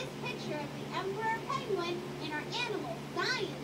this picture of the emperor penguin and our animal science